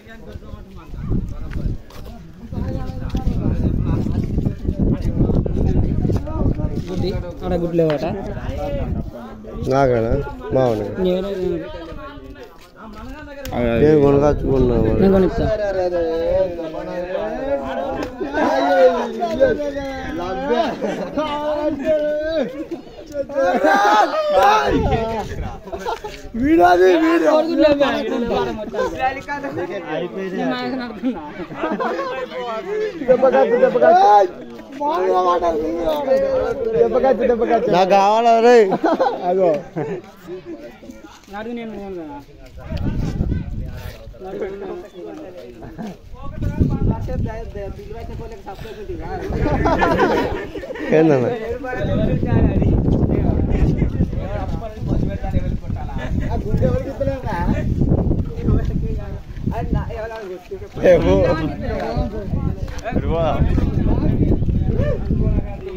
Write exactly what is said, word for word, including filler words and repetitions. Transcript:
అక్కడ గుడ్లు లేవట నాకనా బాగుంది నేను కొనకాచుకున్నా నేను కొనిస్తా వీడాది వీడియో నాకు కావాలా రే అగో ఏందన్నా ఏమో